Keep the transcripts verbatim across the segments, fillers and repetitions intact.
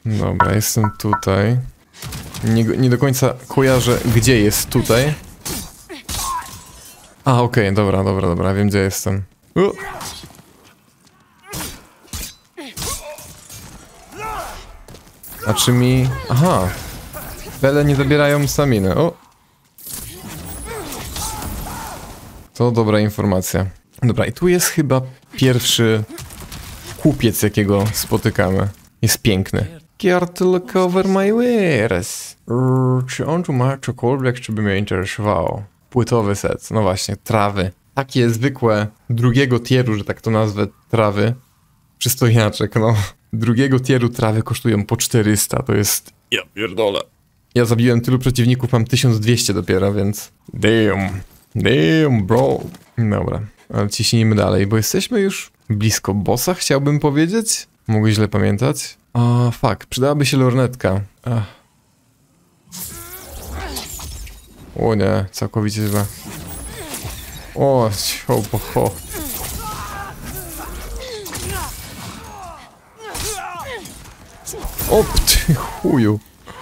Dobra, jestem tutaj. Nie, nie do końca kojarzę, gdzie jest tutaj. A, okej, okay, dobra, dobra, dobra, wiem, gdzie jestem. U. A czy mi... Aha. Bele nie zabierają staminy. O. To dobra informacja. Dobra, i tu jest chyba pierwszy kupiec, jakiego spotykamy. Jest piękny. Care to look over my wares. Czy on tu ma cokolwiek, czy by mnie interesowało? Płytowy set, no właśnie, trawy. Takie zwykłe drugiego tieru, że tak to nazwę, trawy. Przystojniaczek, no. Drugiego tieru trawy kosztują po czterysta, to jest... Ja pierdolę. Ja zabiłem tylu przeciwników, mam tysiąc dwieście dopiero, więc... Damn. Damn, bro. Dobra, ale ciśnijmy dalej, bo jesteśmy już blisko bossa, chciałbym powiedzieć. Mogę źle pamiętać. A, fuck, przydałaby się lornetka. Ach. O nie, całkowicie źle. O, ho, ho, ho. O, ty chuju.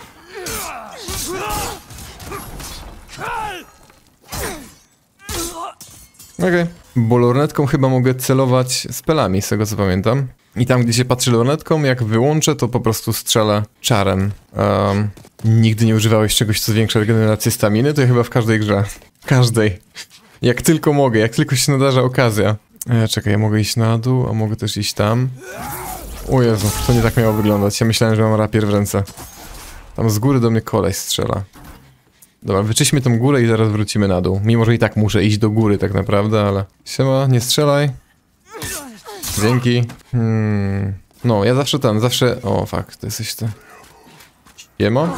Okej, okay. Bo lornetką chyba mogę celować spelami, z tego co pamiętam. I tam, gdzie się patrzy lornetką, jak wyłączę, to po prostu strzelę czarem. Um, nigdy nie używałeś czegoś, co zwiększa regenerację staminy? To ja chyba w każdej grze. Każdej. Jak tylko mogę, jak tylko się nadarza okazja. E, czekaj, ja mogę iść na dół, a mogę też iść tam. O Jezu, to nie tak miało wyglądać. Ja myślałem, że mam rapier w ręce. Tam z góry do mnie koleś strzela. Dobra, wyczyśmy tą górę i zaraz wrócimy na dół. Mimo, że i tak muszę iść do góry tak naprawdę, ale... Siema, nie strzelaj. Dzięki. Hmm. No, ja zawsze tam, zawsze... O, fuck, to jesteś ty. Siema.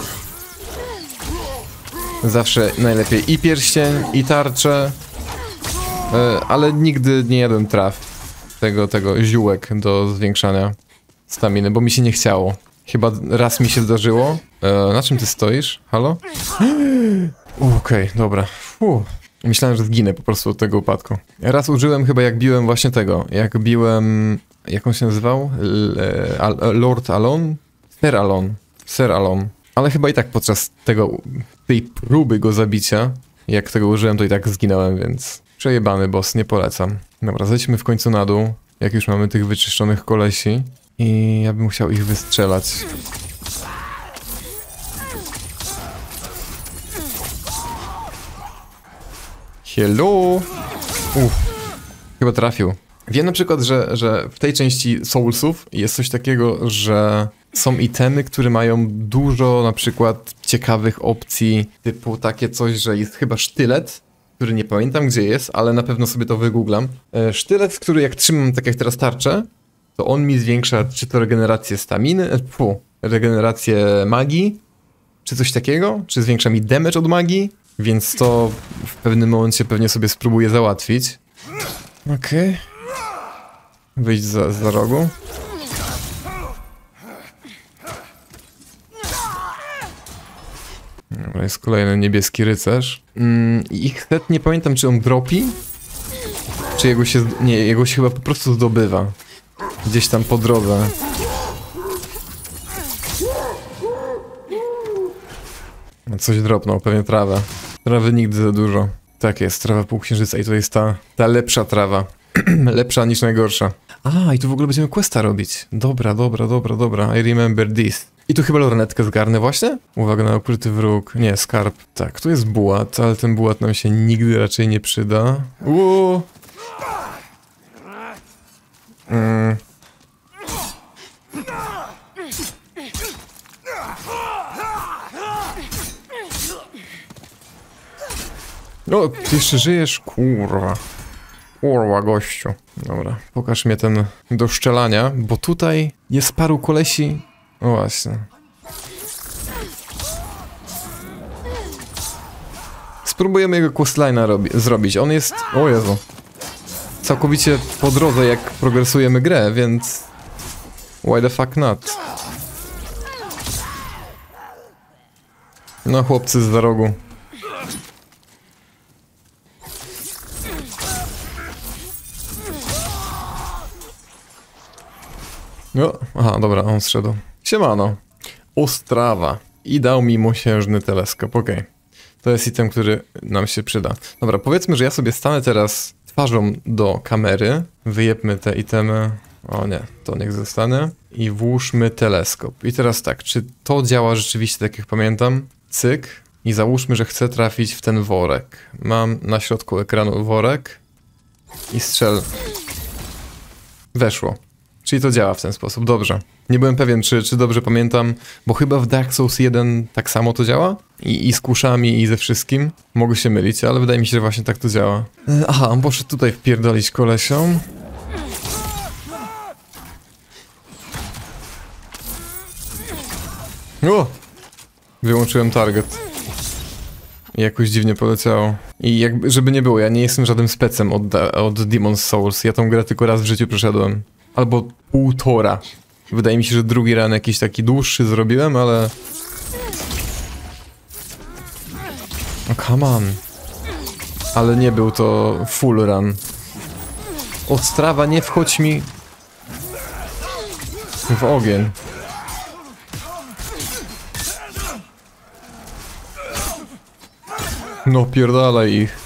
Zawsze najlepiej i pierścień, i tarczę. Yy, ale nigdy nie jadłem traw. Tego, tego ziółek do zwiększania staminy, bo mi się nie chciało. Chyba raz mi się zdarzyło. E, na czym ty stoisz? Halo? Okej, okay, dobra. Fuh. Myślałem, że zginę po prostu od tego upadku. Raz użyłem chyba jak biłem właśnie tego. Jak biłem... Jak on się nazywał? L Al Lord Alon? Sir Alon. Sir Alon. Ale chyba i tak podczas tego... tej próby go zabicia, jak tego użyłem, to i tak zginąłem, więc... Przejebany boss, nie polecam. Dobra, zejdźmy w końcu na dół. Jak już mamy tych wyczyszczonych kolesi. I ja bym chciał ich wystrzelać. Hello! Uff. Chyba trafił. Wiem na przykład, że, że w tej części Soulsów jest coś takiego, że są itemy, które mają dużo na przykład ciekawych opcji, typu takie coś, że jest chyba sztylet, który nie pamiętam gdzie jest, ale na pewno sobie to wygooglam. E, sztylet, który jak trzymam tak jak teraz tarczę, to on mi zwiększa czy to regenerację staminy, e, fu, regenerację magii, czy coś takiego, czy zwiększa mi damage od magii, więc to w pewnym momencie pewnie sobie spróbuję załatwić. Okej. Okay. Wyjść za, za rogu. Dobra, jest kolejny niebieski rycerz. Mm, ich set nie pamiętam, czy on dropi, czy jego się... Nie, jego się chyba po prostu zdobywa. Gdzieś tam po drodze. Coś dropnął, pewnie trawę. Trawy nigdy za dużo. Tak jest, trawa półksiężyca i to jest ta, ta lepsza trawa. Lepsza niż najgorsza. A, i tu w ogóle będziemy questa robić. Dobra, dobra, dobra, dobra. I remember this. I tu chyba lornetkę zgarnę właśnie? Uwaga na ukryty wróg. Nie, skarb. Tak, tu jest bułat, ale ten bułat nam się nigdy raczej nie przyda. Uuu. Mm. O, ty jeszcze żyjesz? Kurwa. Kurwa, gościu. Dobra, pokaż mnie ten do szczelania, bo tutaj jest paru kolesi. O właśnie. Spróbujemy jego questline'a zrobić. On jest... O Jezu. Całkowicie po drodze, jak progresujemy grę, więc... Why the fuck not? No, chłopcy z za rogu. No, aha, dobra, on zszedł. Siemano. Ostrawa. I dał mi mosiężny teleskop, okej. Okay. To jest item, który nam się przyda. Dobra, powiedzmy, że ja sobie stanę teraz twarzą do kamery. Wyjebmy te itemy. O nie, to niech zostanie. I włóżmy teleskop. I teraz tak, czy to działa rzeczywiście tak jak pamiętam? Cyk. I załóżmy, że chcę trafić w ten worek. Mam na środku ekranu worek. I strzel. Weszło. Czyli to działa w ten sposób, dobrze. Nie byłem pewien, czy, czy dobrze pamiętam, bo chyba w Dark Souls jeden tak samo to działa? I, i z kuszami, i ze wszystkim. Mogę się mylić, ale wydaje mi się, że właśnie tak to działa. Aha, on poszedł tutaj wpierdolić kolesią. O! Wyłączyłem target. I jakoś dziwnie poleciało. I jakby, żeby nie było, ja nie jestem żadnym specem od, od Demon's Souls. Ja tą grę tylko raz w życiu przeszedłem. Albo półtora. Wydaje mi się, że drugi run jakiś taki dłuższy zrobiłem, ale... Oh, come on. Ale nie był to full run. Ostrawa, nie wchodź mi... w ogień. No pierdalaj ich.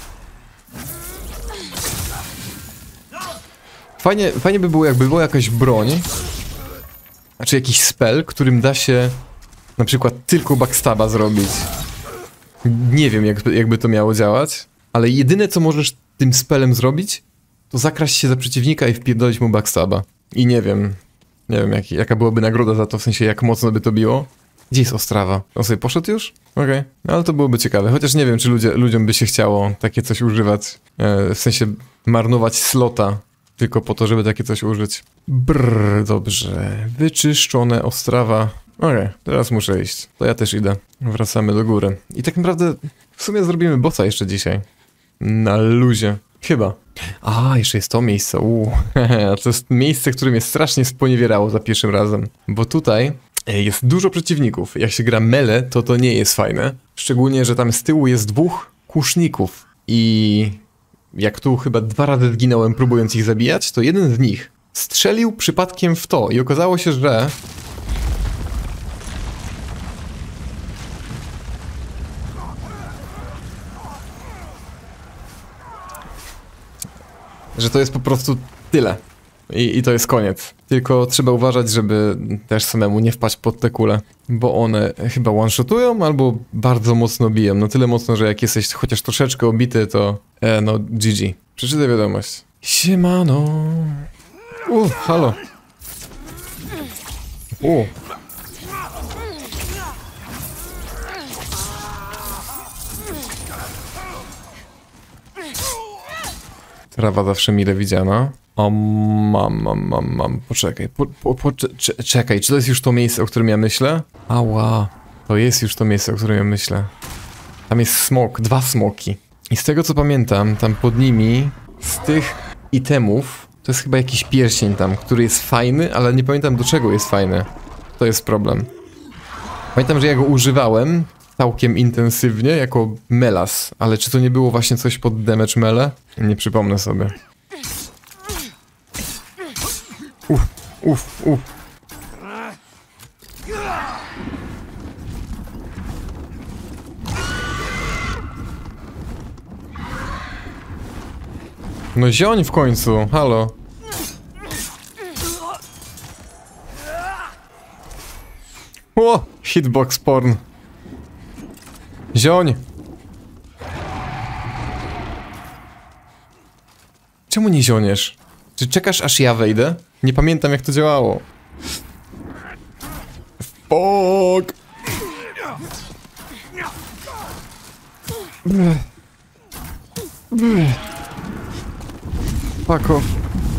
Fajnie, fajnie by było, jakby była jakaś broń, znaczy jakiś spell, którym da się na przykład tylko backstaba zrobić. Nie wiem, jak, jakby to miało działać, ale jedyne, co możesz tym spellem zrobić, to zakraść się za przeciwnika i wpierdolić mu backstaba. I nie wiem, nie wiem, jak, jaka byłaby nagroda za to, w sensie jak mocno by to biło. Gdzie jest Ostrawa? On sobie poszedł już? Okej, okay. No, ale to byłoby ciekawe. Chociaż nie wiem, czy ludzie, ludziom by się chciało takie coś używać. E, w sensie marnować slota tylko po to, żeby takie coś użyć. Brrr, dobrze. Wyczyszczone Ostrawa. Okej, okay, teraz muszę iść. To ja też idę. Wracamy do góry. I tak naprawdę w sumie zrobimy bossa jeszcze dzisiaj. Na luzie. Chyba. A, jeszcze jest to miejsce. Uuu. To jest miejsce, które mnie strasznie sponiewierało za pierwszym razem. Bo tutaj jest dużo przeciwników. Jak się gra melee, to to nie jest fajne. Szczególnie, że tam z tyłu jest dwóch kuszników. I jak tu chyba dwa razy zginąłem próbując ich zabijać, to jeden z nich strzelił przypadkiem w to. I okazało się, że... że to jest po prostu tyle. I, I to jest koniec. Tylko trzeba uważać, żeby też samemu nie wpaść pod te kule. Bo one chyba one-shotują albo bardzo mocno biją. No tyle mocno, że jak jesteś chociaż troszeczkę obity, to e, no G G. Przeczytaj wiadomość. Siemano. U, halo. U. Trawa zawsze mile widziana. O, mam, mam, mam, mam. Poczekaj, po, po, po, cze, czekaj, czy to jest już to miejsce, o którym ja myślę? Ała, to jest już to miejsce, o którym ja myślę. Tam jest smok, dwa smoki. I z tego co pamiętam, tam pod nimi, z tych itemów, to jest chyba jakiś pierścień tam, który jest fajny, ale nie pamiętam do czego jest fajny. To jest problem. Pamiętam, że ja go używałem całkiem intensywnie, jako melas, ale czy to nie było właśnie coś pod damage melee? Nie przypomnę sobie. Uff, uff, uff. No zioń w końcu, halo. O, hitbox porn. Zioń. Czemu nie zioniesz? Czy czekasz aż ja wejdę? Nie pamiętam jak to działało. Fuck. Bleh. Bleh. Fuck off.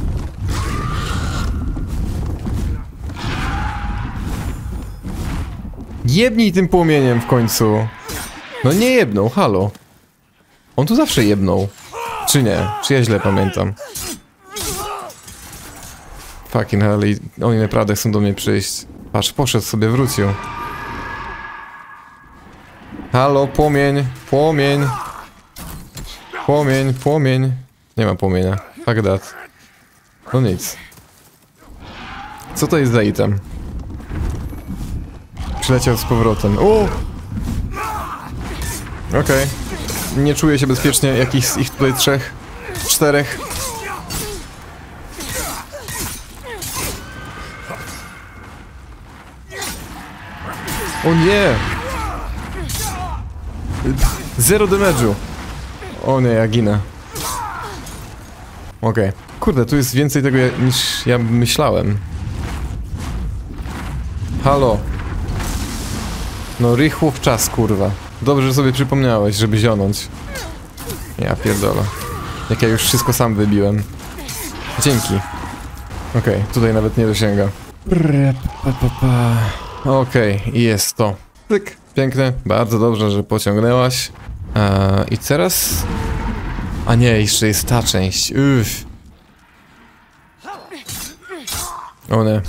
Jebnij tym płomieniem w końcu. No nie jebnął, halo. On tu zawsze jebnął. Czy nie? Czy ja źle pamiętam? Fucking hell, i oni naprawdę chcą do mnie przyjść. Patrz, poszedł sobie, wrócił. Halo, płomień, płomień. Płomień, płomień. Nie ma płomienia. Fuck that. No nic. Co to jest za item? Przyleciał z powrotem. O! Okej. Okay. Nie czuję się bezpiecznie. Jakich z ich tutaj trzech? Czterech? O nie! Zero damage'u. O nie, ja ginę. Okej. Okay. Kurde, tu jest więcej tego niż ja myślałem. Halo. No rychło w czas, kurwa. Dobrze, że sobie przypomniałeś, żeby zionąć. Ja pierdolę. Jak ja już wszystko sam wybiłem. Dzięki. Okej, okay, tutaj nawet nie dosięga. Okej, okay, jest to. Tyk, piękne. Bardzo dobrze, że pociągnęłaś. Eee, I teraz... A nie, jeszcze jest ta część. Uff. O nie.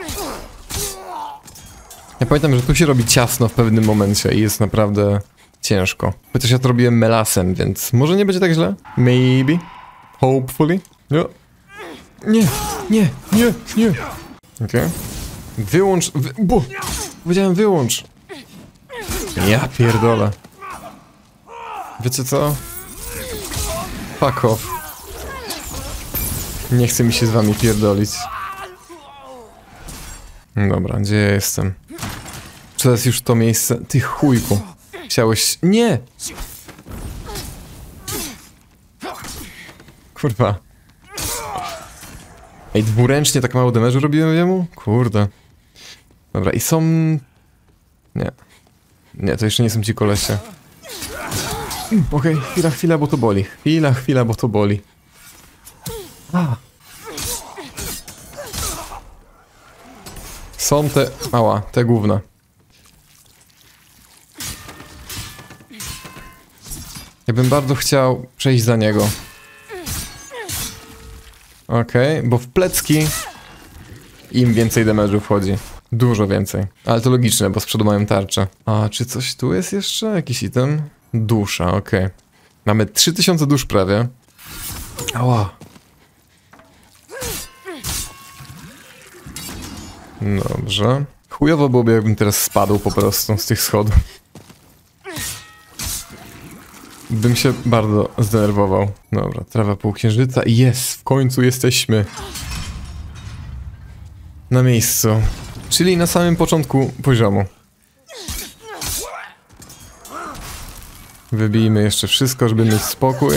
Ja pamiętam, że tu się robi ciasno w pewnym momencie i jest naprawdę ciężko. Chociaż ja to robiłem melasem, więc może nie będzie tak źle? Maybe. Hopefully. No. Nie, nie, nie, nie. Okej. Okay. Wyłącz... Wy... Bu! Powiedziałem wyłącz. Ja pierdolę. Wiecie co? Fuck off. Nie chce mi się z wami pierdolić. Dobra, gdzie ja jestem? Czy to jest już to miejsce? Ty chujku. Chciałeś... Nie! Kurwa. Ej, dwuręcznie tak mało damage'u robiłem jemu? Kurde. Dobra, i są... Nie. Nie, to jeszcze nie są ci kolesie. Mm, Okej, okay. chwila, chwila, bo to boli. Chwila, chwila, bo to boli. A. Są te... Ała, te gówna. Ja bym bardzo chciał przejść za niego. Okej, okay, bo w plecki im więcej damage'u wchodzi. Dużo więcej. Ale to logiczne, bo z przodu mają tarczę. A czy coś tu jest jeszcze? Jakiś item? Dusza, okej. Okay. Mamy trzy tysiące dusz prawie. Ała. Dobrze. Chujowo byłoby, jakbym teraz spadł po prostu z tych schodów. Bym się bardzo zdenerwował. Dobra, trawa półksiężyca i jest, w końcu jesteśmy na miejscu. Czyli na samym początku poziomu. Wybijmy jeszcze wszystko, żeby mieć spokój.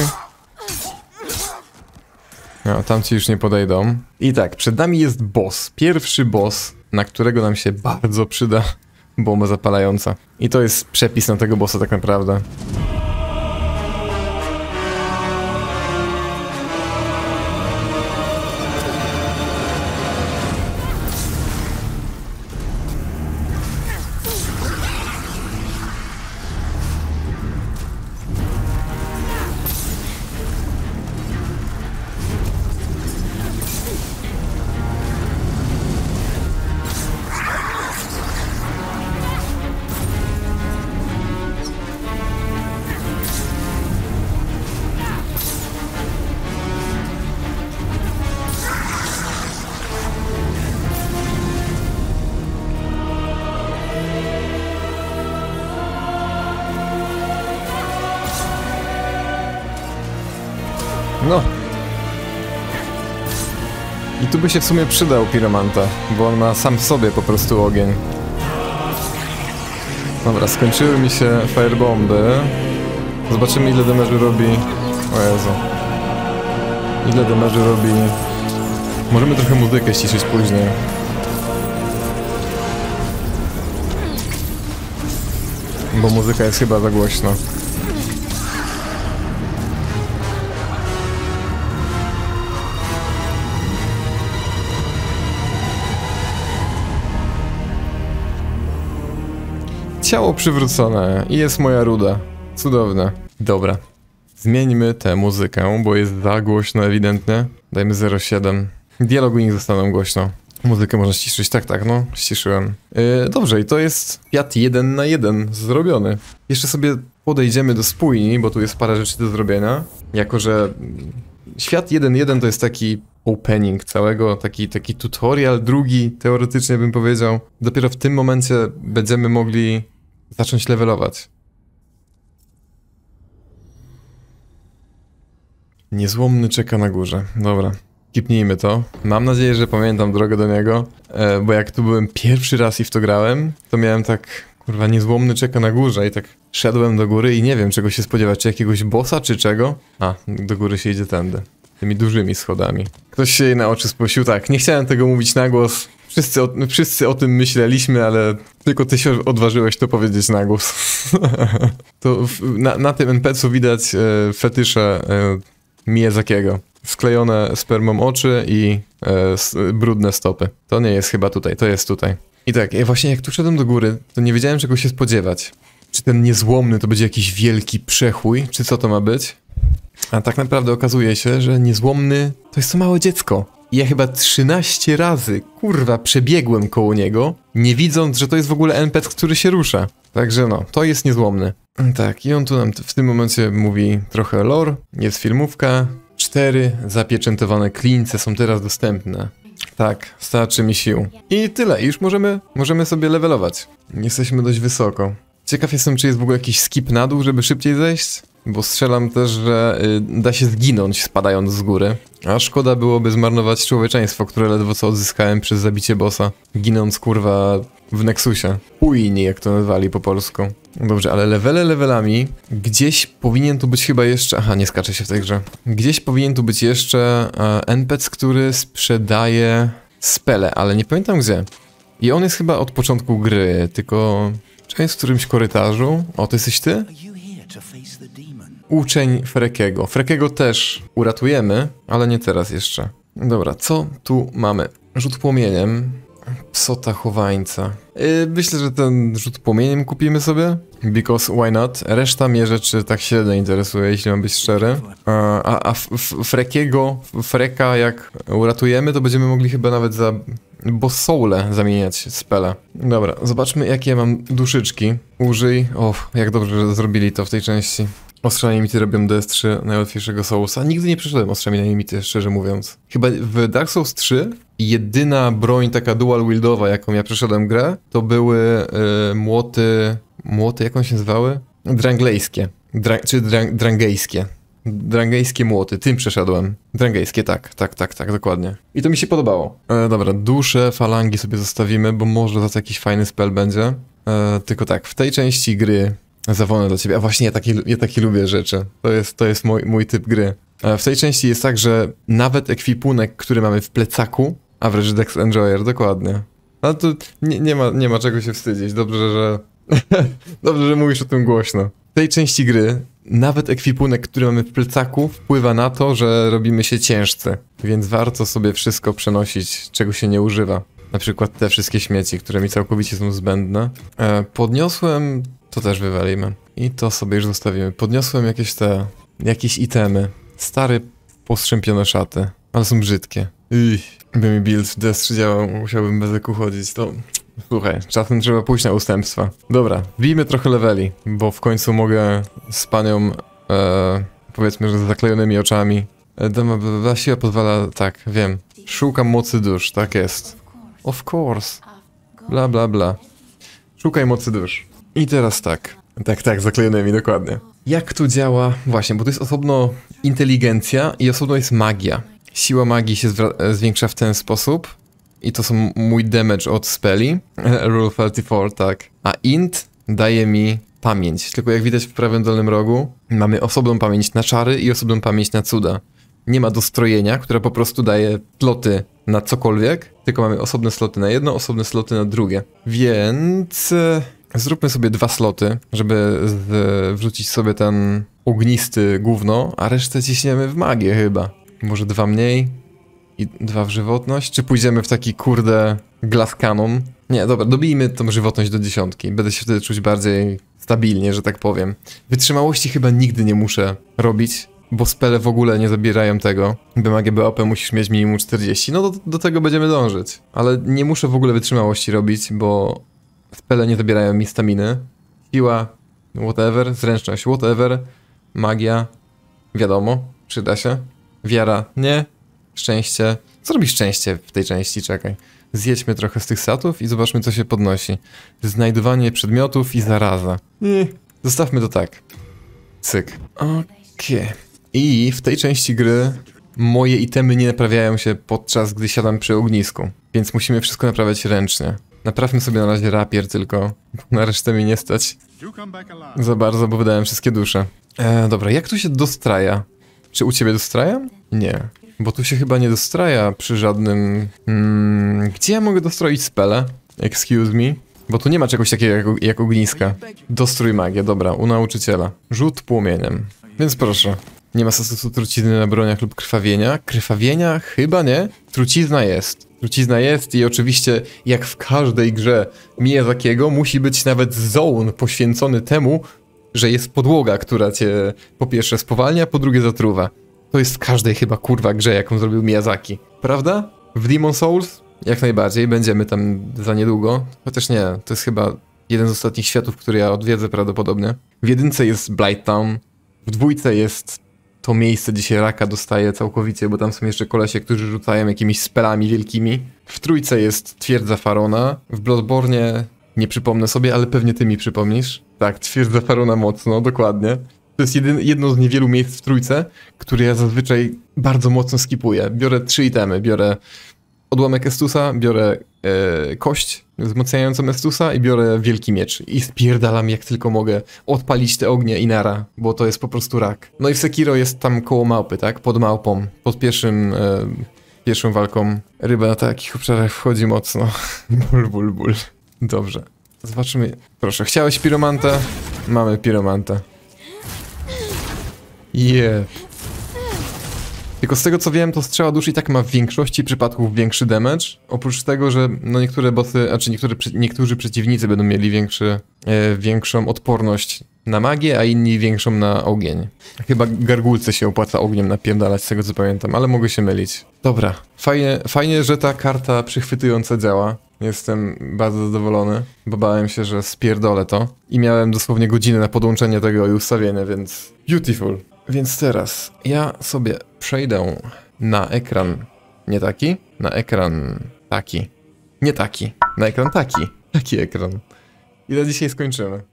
No, tamci już nie podejdą. I tak, przed nami jest boss. Pierwszy boss, na którego nam się bardzo przyda bomba zapalająca. I to jest przepis na tego bossa tak naprawdę. No. I tu by się w sumie przydał piromanta, bo on ma sam w sobie po prostu ogień. Dobra, skończyły mi się firebomby. Zobaczymy, ile damage'u robi... O Jezu. Ile damage'u robi... Możemy trochę muzykę ściszyć później. Bo muzyka jest chyba za głośna. Ciało przywrócone i jest moja ruda. Cudowne. Dobra. Zmieńmy tę muzykę, bo jest za głośno ewidentnie. Dajmy zero przecinek siedem. Dialogu nie zostaną głośno. Muzykę można ściszyć. Tak, tak, no. Ściszyłem. Yy, dobrze, i to jest piat jeden na jeden zrobiony. Jeszcze sobie podejdziemy do spójni, bo tu jest parę rzeczy do zrobienia. Jako że świat jeden jeden to jest taki opening całego, taki, taki tutorial, drugi teoretycznie bym powiedział. Dopiero w tym momencie będziemy mogli zacząć levelować. Niezłomny czeka na górze. Dobra, kipnijmy to. Mam nadzieję, że pamiętam drogę do niego, e, bo jak tu byłem pierwszy raz i w to grałem, to miałem tak, kurwa, niezłomny czeka na górze i tak szedłem do góry i nie wiem czego się spodziewać, czy jakiegoś bossa, czy czego. A, do góry się idzie tędy. Tymi dużymi schodami. Ktoś się jej na oczy spuścił, tak, nie chciałem tego mówić na głos. Wszyscy o, wszyscy o tym myśleliśmy, ale tylko ty się odważyłeś to powiedzieć na głos. To w, na, na tym en pe ce u widać e, fetysze e, Miyazakiego. Sklejone spermą oczy i e, s, brudne stopy. To nie jest chyba tutaj, to jest tutaj. I tak, ja właśnie jak tu szedłem do góry, to nie wiedziałem czego się spodziewać. Czy ten niezłomny to będzie jakiś wielki przechój, czy co to ma być? A tak naprawdę okazuje się, że niezłomny to jest to małe dziecko. I ja chyba trzynaście razy, kurwa, przebiegłem koło niego, nie widząc, że to jest w ogóle en pe ce, który się rusza. Także no, to jest niezłomny. Tak, i on tu nam w tym momencie mówi trochę lore, jest filmówka. Cztery zapieczętowane klince są teraz dostępne. Tak, starczy mi sił. I tyle, i już możemy, możemy sobie levelować. Jesteśmy dość wysoko. Ciekaw jestem, czy jest w ogóle jakiś skip na dół, żeby szybciej zejść? Bo strzelam też, że y, da się zginąć spadając z góry. A szkoda byłoby zmarnować człowieczeństwo, które ledwo co odzyskałem przez zabicie bossa. Ginąc kurwa w Nexusie. Ujni, jak to nazwali po polsku. Dobrze, ale levele levelami. Gdzieś powinien tu być chyba jeszcze... Aha, nie skacze się w tej grze. Gdzieś powinien tu być jeszcze e, en pe ce, który sprzedaje spele, ale nie pamiętam gdzie. I on jest chyba od początku gry, tylko... Czy jest w którymś korytarzu? O, to jesteś ty? Uczeń Frekiego. Frekiego też uratujemy, ale nie teraz jeszcze. Dobra, co tu mamy? Rzut płomieniem. Psota chowańca. Yy, myślę, że ten rzut płomieniem kupimy sobie. Because why not? Reszta mnie rzeczy tak średnio interesuje, jeśli mam być szczery. A, a, a Frekiego, Freka jak uratujemy, to będziemy mogli chyba nawet za boss soule zamieniać spele. Dobra, zobaczmy jakie mam duszyczki. Użyj. O, jak dobrze, że zrobili to w tej części. Ostrzami limity robią D S trzy najłatwiejszego Soulsa. Nigdy nie przeszedłem ostrzami na limity, szczerze mówiąc. Chyba w Dark Souls trzy jedyna broń taka dual wieldowa, jaką ja przeszedłem grę, to były y, młoty... Młoty, jak one się nazywały? Dranglejskie. Dra, czy dra, drangejskie. Drangejskie młoty, tym przeszedłem. Drangejskie, tak, tak, tak, tak, dokładnie. I to mi się podobało. E, dobra, dusze, falangi sobie zostawimy, bo może za to jakiś fajny spell będzie. E, tylko tak, w tej części gry zawonę do ciebie. A właśnie ja takie, ja takie lubię rzeczy. To jest, to jest mój, mój typ gry. E, w tej części jest tak, że nawet ekwipunek, który mamy w plecaku, average Dex Enjoyer, dokładnie. Ale tu nie, nie, ma, nie ma czego się wstydzić. Dobrze, że... Dobrze, że mówisz o tym głośno. W tej części gry nawet ekwipunek, który mamy w plecaku, wpływa na to, że robimy się ciężcy. Więc warto sobie wszystko przenosić, czego się nie używa. Na przykład te wszystkie śmieci, które mi całkowicie są zbędne. E, podniosłem... To też wywalimy. I to sobie już zostawimy. Podniosłem jakieś te... Jakieś itemy. Stare, postrzępione szaty. Ale są brzydkie. Ych, by mi build w D S trzy działał, musiałbym bez eku chodzić, to... Słuchaj, czasem trzeba pójść na ustępstwa. Dobra, wbijmy trochę leveli, bo w końcu mogę z panią, e, powiedzmy, że z zaklejonymi oczami. E, Dama siła pozwala, tak, wiem. Szukam mocy dusz, tak jest. Of course. Bla, bla, bla. Szukaj mocy dusz. I teraz tak. Tak, tak, zaklejonymi, dokładnie. Jak tu działa? Właśnie, bo to jest osobno inteligencja i osobno jest magia. Siła magii się zwiększa w ten sposób. I to są mój damage od speli. Rule trzydzieści cztery, tak. A int daje mi pamięć. Tylko jak widać w prawym dolnym rogu, mamy osobną pamięć na czary i osobną pamięć na cuda. Nie ma dostrojenia, które po prostu daje sloty na cokolwiek, tylko mamy osobne sloty na jedno, osobne sloty na drugie. Więc e, zróbmy sobie dwa sloty, żeby z, wrzucić sobie ten ognisty gówno, a resztę ciśniemy w magię chyba. Może dwa mniej i dwa w żywotność? Czy pójdziemy w taki kurde glass cannon? Nie, dobra, dobijmy tą żywotność do dziesiątki. Będę się wtedy czuć bardziej stabilnie, że tak powiem. Wytrzymałości chyba nigdy nie muszę robić, bo spele w ogóle nie zabierają tego. By magię B O P musisz mieć minimum czterdzieści, no do, do tego będziemy dążyć. Ale nie muszę w ogóle wytrzymałości robić, bo spele nie zabierają mi staminy. Siła, whatever, zręczność, whatever, magia, wiadomo, przyda się. Wiara, nie. Szczęście. Co robi szczęście w tej części? Czekaj. Zjedźmy trochę z tych satów i zobaczmy, co się podnosi. Znajdowanie przedmiotów i zaraza. Nie. Zostawmy to tak. Cyk. Okej. Okay. I w tej części gry moje itemy nie naprawiają się podczas gdy siadam przy ognisku. Więc musimy wszystko naprawiać ręcznie. Naprawmy sobie na razie rapier tylko, bo na resztę mi nie stać za bardzo, bo wydałem wszystkie dusze. E, dobra, jak tu się dostraja? Czy u ciebie dostraja? Nie. Bo tu się chyba nie dostraja przy żadnym... Hmm, gdzie ja mogę dostroić spele? Excuse me? Bo tu nie ma czegoś takiego jak, jak ogniska. Dostrój magię, dobra, u nauczyciela. Rzut płomieniem. Więc proszę. Nie ma sensu trucizny na broniach lub krwawienia. Krwawienia? Chyba nie. Trucizna jest. Trucizna jest i oczywiście, jak w każdej grze Miyazakiego, musi być nawet zone poświęcony temu, że jest podłoga, która cię po pierwsze spowalnia, po drugie zatruwa. To jest w każdej chyba kurwa grze, jaką zrobił Miyazaki. Prawda? W Demon's Souls? Jak najbardziej, będziemy tam za niedługo. Chociaż nie, to jest chyba jeden z ostatnich światów, który ja odwiedzę prawdopodobnie. W jedynce jest Blight Town, w dwójce jest to miejsce, gdzie się raka dostaje całkowicie, bo tam są jeszcze kolesie, którzy rzucają jakimiś spelami wielkimi. W trójce jest twierdza Farona, w Bloodborne nie przypomnę sobie, ale pewnie ty mi przypomnisz. Tak, twierdza Farona mocno, dokładnie. To jest jedyn, jedno z niewielu miejsc w trójce, które ja zazwyczaj bardzo mocno skipuję. Biorę trzy itemy, biorę odłamek Estusa, biorę e, kość wzmacniającą Estusa i biorę wielki miecz. I spierdalam jak tylko mogę odpalić te ognie i nara, bo to jest po prostu rak. No i w Sekiro jest tam koło małpy, tak? Pod małpą, pod pierwszym, e, pierwszą walką. Ryba na takich obszarach wchodzi mocno. Ból, ból, ból. Dobrze. Zobaczymy. Proszę, chciałeś piromanta? Mamy piromanta. Yeah. Tylko z tego co wiem, to strzała duszy i tak ma w większości przypadków większy damage. Oprócz tego, że no niektóre bossy, znaczy niektóre, niektórzy przeciwnicy będą mieli większy, e, większą odporność na magię, a inni większą na ogień. Chyba gargulce się opłaca ogniem napierdalać, z tego co pamiętam, ale mogę się mylić. Dobra, fajnie, fajnie, że ta karta przychwytująca działa. Jestem bardzo zadowolony, bo bałem się, że spierdolę to. I miałem dosłownie godzinę na podłączenie tego i ustawienie, więc beautiful. Więc teraz ja sobie przejdę na ekran nie taki, na ekran taki, nie taki, na ekran taki, taki ekran. I na dzisiaj skończymy.